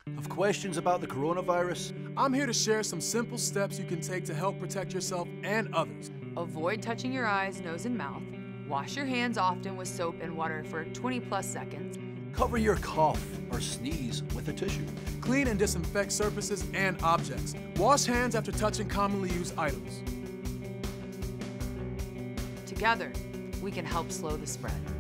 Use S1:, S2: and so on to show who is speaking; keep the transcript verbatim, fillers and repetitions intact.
S1: Have questions about the coronavirus?
S2: I'm here to share some simple steps you can take to help protect yourself and others.
S3: Avoid touching your eyes, nose, and mouth. Wash your hands often with soap and water for twenty plus seconds.
S1: Cover your cough or sneeze with a tissue.
S2: Clean and disinfect surfaces and objects. Wash hands after touching commonly used items.
S3: Together, we can help slow the spread.